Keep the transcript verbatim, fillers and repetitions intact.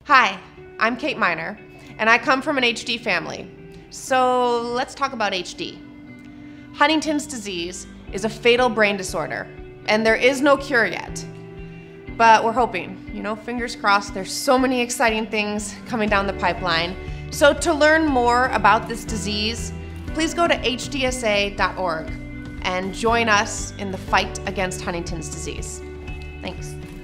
Hi, I'm Kate Miner, and I come from an H D family. So let's talk about H D. Huntington's disease is a fatal brain disorder, and there is no cure yet. But we're hoping, you know, fingers crossed, there's so many exciting things coming down the pipeline. So to learn more about this disease, please go to H D S A dot org and join us in the fight against Huntington's disease. Thanks.